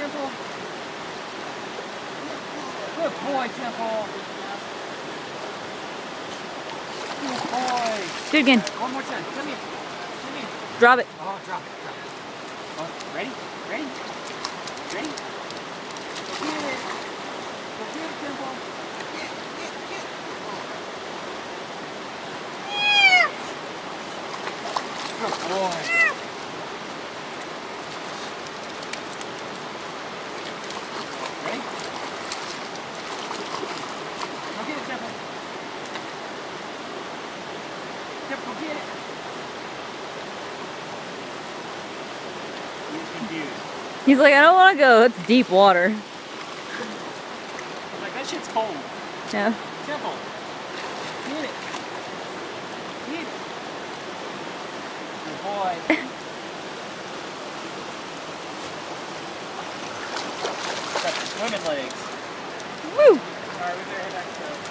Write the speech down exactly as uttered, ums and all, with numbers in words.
Temple. Good boy, Temple. Good boy. Do it again. One more time. Come here. Come here. Drop it. Oh, drop it. Drop it. Oh, ready? Ready? Ready? Go get it. Go get it, Temple. Get, get, get. Good boy. Ready? Go get it, Temple. Temple, go get it. He's confused. He's like, I don't want to go. It's deep water. He's like, that shit's cold. Yeah. Temple. Get it. Get it. Good boy. Got the swimming legs. Woo! Alright, we better head back to